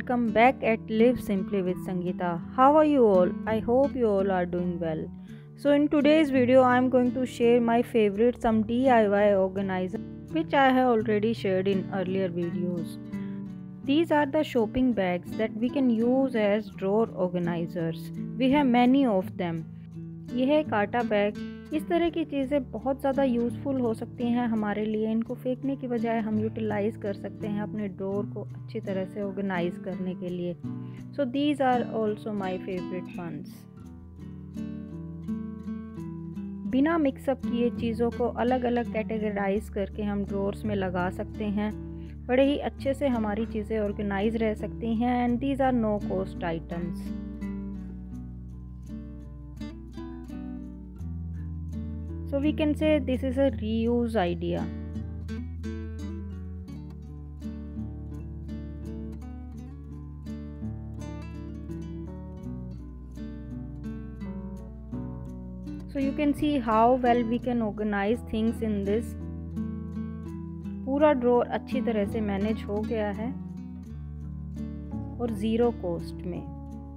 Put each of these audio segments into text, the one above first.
welcome back at Live Simply with Sangeeta. How are you all? I hope you all are doing well. So in today's video I am going to share my favorite some DIY organizer which I have already shared in earlier videos. These are the shopping bags that we can use as drawer organizers. We have many of them. यह है काटा bag. इस तरह की चीज़ें बहुत ज़्यादा useful हो सकती हैं हमारे लिए। इनको फेंकने की बजाय हम यूटिलाइज़ कर सकते हैं अपने ड्रॉर को अच्छी तरह से ऑर्गेनाइज़ करने के लिए। So these are also my favourite ones. बिना मिक्सअप किए चीज़ों को अलग अलग कैटेगराइज करके हम ड्रॉर्स में लगा सकते हैं। बड़े ही अच्छे से हमारी चीज़ें ऑर्गेनाइज रह सकती हैं and these are no cost items. So we can say this is a reuse idea. So you can see how well we can organize things in this. पूरा ड्रॉर अच्छी तरह से मैनेज हो गया है और ज़ीरो कॉस्ट में।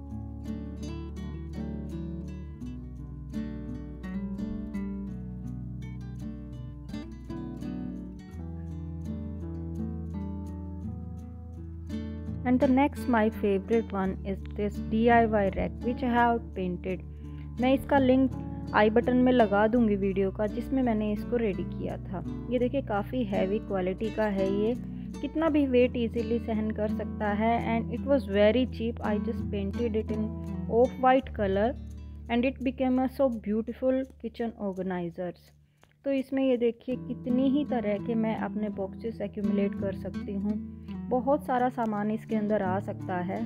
And the next my favorite one is this DIY rack which I have painted. मैं इसका लिंक आई बटन में लगा दूंगी वीडियो का जिसमें मैंने इसको रेडी किया था। ये देखिए काफ़ी हैवी क्वालिटी का है। ये कितना भी वेट इजीली सहन कर सकता है and it was very cheap. I just painted it in of white colour and it became a so beautiful kitchen organisers. तो इसमें ये देखिए कितनी ही तरह के मैं अपने बॉक्सेस एक्यूमुलेट कर सकती हूँ। बहुत सारा सामान इसके अंदर आ सकता है।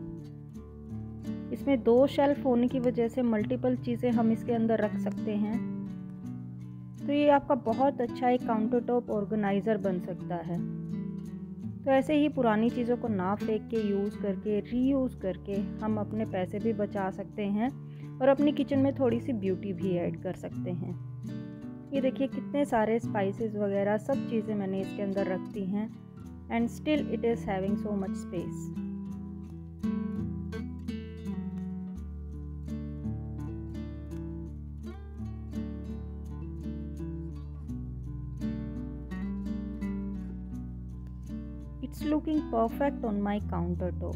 इसमें 2 शेल्फ होने की वजह से मल्टीपल चीज़ें हम इसके अंदर रख सकते हैं। तो ये आपका बहुत अच्छा एक काउंटर टॉप ऑर्गेनाइज़र बन सकता है। तो ऐसे ही पुरानी चीज़ों को ना फेंक के यूज़ करके रीयूज़ करके हम अपने पैसे भी बचा सकते हैं और अपनी किचन में थोड़ी सी ब्यूटी भी ऐड कर सकते हैं। ये देखिए कितने सारे स्पाइसेस वगैरह सब चीज़ें मैंने इसके अंदर रख दी हैं and still it is having so much space. It's looking perfect on my countertop.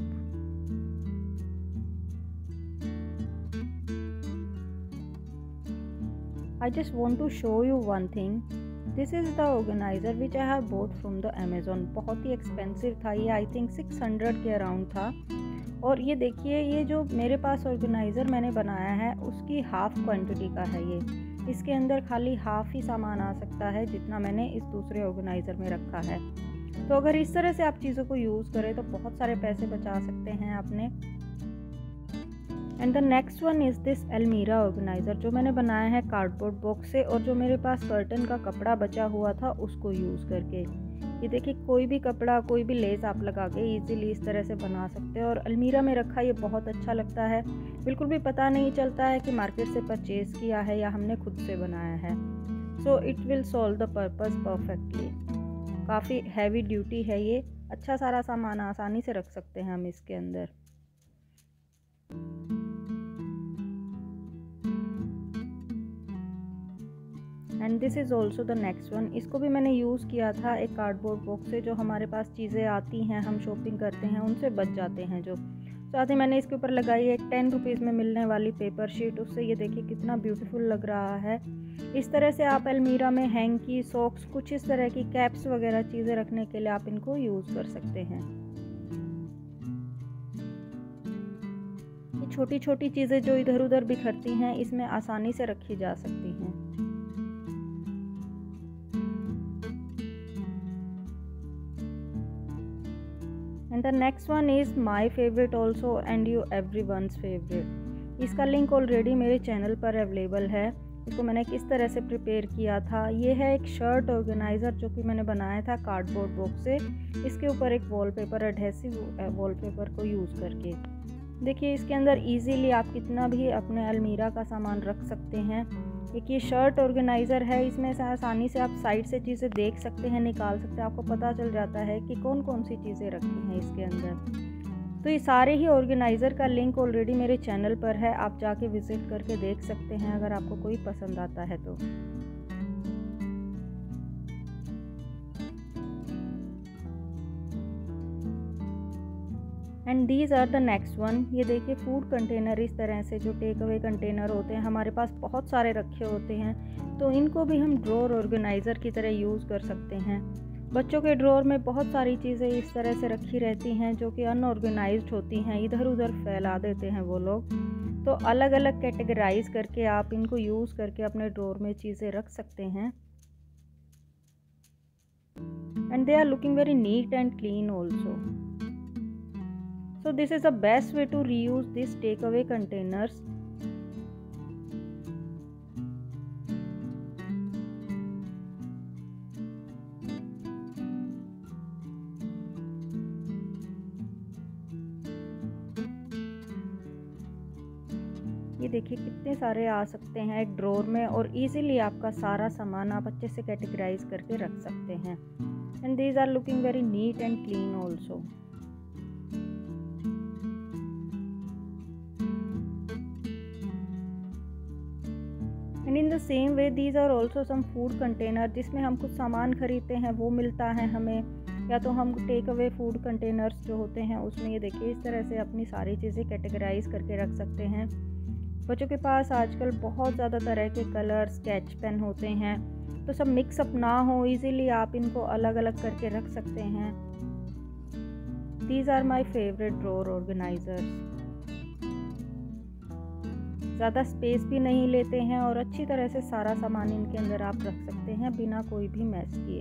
I just want to show you one thing. This is the organiser which I have bought from the Amazon. बहुत ही expensive था ये, I think 600 के around था। और ये देखिए ये जो मेरे पास ऑर्गेनाइज़र मैंने बनाया है उसकी हाफ़ क्वांटिटी का है ये। इसके अंदर खाली हाफ़ ही सामान आ सकता है जितना मैंने इस दूसरे ऑर्गेनाइज़र में रखा है। तो अगर इस तरह से आप चीज़ों को यूज़ करें तो बहुत सारे पैसे बचा सकते हैं आपने। And the next one is this अलमीरा ऑर्गेनाइज़र जो मैंने बनाया है कार्डबोर्ड बॉक्स से और जो मेरे पास कर्टन का कपड़ा बचा हुआ था उसको यूज़ करके। ये देखिए कोई भी कपड़ा कोई भी लेस आप लगा के इजीली इस तरह से बना सकते हैं और अलमीरा में रखा ये बहुत अच्छा लगता है। बिल्कुल भी पता नहीं चलता है कि मार्केट से परचेज़ किया है या हमने खुद से बनाया है। So it will solve the purpose perfectly. काफ़ी हैवी ड्यूटी है ये। अच्छा सारा सामान आसानी से रख सकते हैं हम इसके अंदर। And this is also the next one. इसको भी मैंने यूज़ किया था एक कार्डबोर्ड बॉक्स से। जो हमारे पास चीज़ें आती हैं हम शॉपिंग करते हैं उनसे बच जाते हैं जो। साथ ही मैंने इसके ऊपर लगाई है 10 रुपीज़ में मिलने वाली पेपर शीट। उससे ये देखिए कितना ब्यूटीफुल लग रहा है। इस तरह से आप अलमीरा में हैंकी सॉक्स कुछ इस तरह की कैप्स वगैरह चीज़ें रखने के लिए आप इनको यूज़ कर सकते हैं। ये छोटी छोटी चीज़ें जो इधर उधर बिखरती हैं इसमें आसानी से रखी जा सकती हैं। And the next one is my favorite also and you everyone's favorite. इसका लिंक ऑलरेडी मेरे चैनल पर अवेलेबल है। इसको मैंने किस तरह से प्रिपेयर किया था। ये है एक शर्ट ऑर्गेनाइज़र जो कि मैंने बनाया था कार्डबोर्ड बॉक्स से। इसके ऊपर एक वॉलपेपर एडहेसिव वॉलपेपर को यूज़ करके। देखिए इसके अंदर इजीली आप कितना भी अपने अलमीरा का सामान रख सकते हैं। एक ये शर्ट ऑर्गेनाइज़र है। इसमें से आसानी से आप साइड से चीज़ें देख सकते हैं, निकाल सकते हैं। आपको पता चल जाता है कि कौन कौन सी चीज़ें रखी हैं इसके अंदर। तो ये सारे ही ऑर्गेनाइज़र का लिंक ऑलरेडी मेरे चैनल पर है, आप जाके विज़िट करके देख सकते हैं अगर आपको कोई पसंद आता है तो। And these are the next one. ये देखिए फूड कंटेनर, इस तरह से जो टेक अवे कंटेनर होते हैं हमारे पास बहुत सारे रखे होते हैं, तो इनको भी हम ड्रॉर ऑर्गेनाइज़र की तरह यूज़ कर सकते हैं। बच्चों के ड्रॉर में बहुत सारी चीज़ें इस तरह से रखी रहती हैं जो कि अनऑर्गेनाइज्ड होती हैं, इधर उधर फैला देते हैं वो लोग। तो अलग अलग कैटेगराइज करके आप इनको यूज़ करके अपने ड्रॉर में चीज़ें रख सकते हैं। And they are looking very neat and clean also. So this is the best way to reuse these takeaway containers. ये देखिए कितने सारे आ सकते हैं एक ड्रॉर में, और इजीली आपका सारा सामान आप अच्छे से कैटेगराइज करके रख सकते हैं। And these are looking very neat and clean also. And in the same way these are also some food container, जिसमें हम कुछ सामान खरीदते हैं वो मिलता है हमें, या तो हम टेक अवे फूड कंटेनर्स जो होते हैं उसमें ये देखिए इस तरह से अपनी सारी चीज़ें कैटेगराइज करके रख सकते हैं। बच्चों के पास आजकल बहुत ज़्यादा तरह के कलर स्केच पेन होते हैं, तो सब मिक्सअप ना हो, इजीली आप इनको अलग अलग करके रख सकते हैं। These are my favourite drawer organisers. ज़्यादा स्पेस भी नहीं लेते हैं और अच्छी तरह से सारा सामान इनके अंदर आप रख सकते हैं बिना कोई भी मैस किए।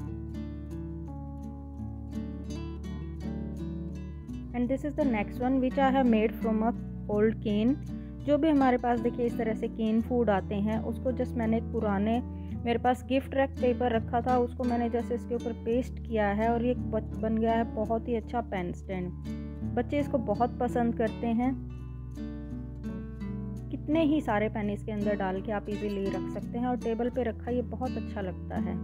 And this is the next one which I have made from a old can. जो भी हमारे पास देखिए इस तरह से केन फूड आते हैं, उसको जस्ट मैंने एक पुराने मेरे पास गिफ्ट रैप पेपर रखा था, उसको मैंने जैसे इसके ऊपर पेस्ट किया है और ये बन गया है बहुत ही अच्छा पेन स्टैंड। बच्चे इसको बहुत पसंद करते हैं। कितने ही सारे पेन इसके अंदर डाल के आप इजीली रख सकते हैं, और टेबल पे रखा ये बहुत अच्छा लगता है।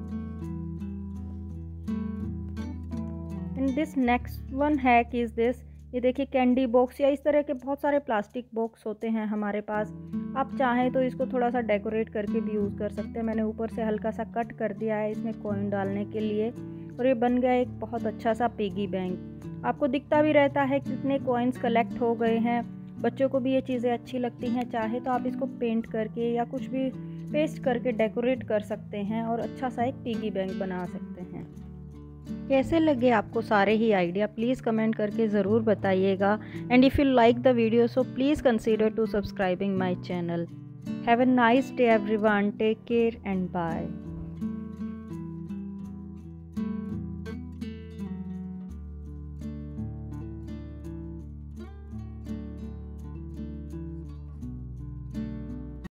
And this next one hack is this. ये देखिए कैंडी बॉक्स या इस तरह के बहुत सारे प्लास्टिक बॉक्स होते हैं हमारे पास, आप चाहें तो इसको थोड़ा सा डेकोरेट करके भी यूज़ कर सकते हैं। मैंने ऊपर से हल्का सा कट कर दिया है इसमें कॉइन डालने के लिए, और ये बन गया एक बहुत अच्छा सा पिगी बैंक। आपको दिखता भी रहता है कितने कॉइन्स कलेक्ट हो गए हैं। बच्चों को भी ये चीज़ें अच्छी लगती हैं, चाहे तो आप इसको पेंट करके या कुछ भी पेस्ट करके डेकोरेट कर सकते हैं और अच्छा सा एक पिगी बैंक बना सकते हैं। कैसे लगे आपको सारे ही आइडिया, प्लीज़ कमेंट करके ज़रूर बताइएगा। And if you like the video so please consider to subscribing my channel. Have a nice day everyone, take care and bye.